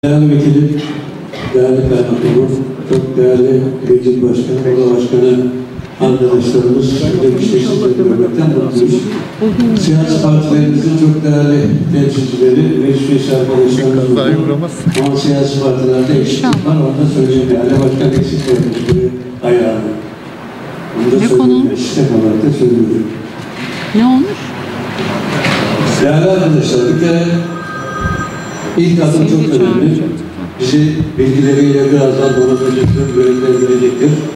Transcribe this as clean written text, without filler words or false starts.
Değerli vekilim, değerli kaymakamım, çok değerli meclis başkanı, oda başkanı arkadaşlarımız, demişteki görmekten mutluyuz. Siyasi partilerimizin çok değerli temsilcileri, meclis üyesi arkadaşlarımız var. Ama siyasi partilerde eksiklik var, onu da söyleyeyim. Değerli başkan eksik koymuş gibi ayağını. Onu da söyleyeyim, sistem olarak da söylüyorum. Ne olmuş? Değerli arkadaşlar, bir kere İlk adım çok önemli. Bizi bilgileriyle birazdan donatacak, yönlendirecektir.